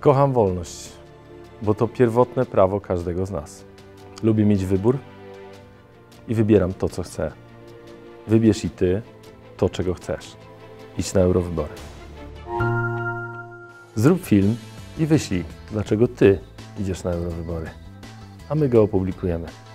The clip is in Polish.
Kocham wolność, bo to pierwotne prawo każdego z nas. Lubię mieć wybór i wybieram to, co chcę. Wybierz i ty to, czego chcesz. Idź na Eurowybory. Zrób film i wyślij, dlaczego ty idziesz na Eurowybory, a my go opublikujemy.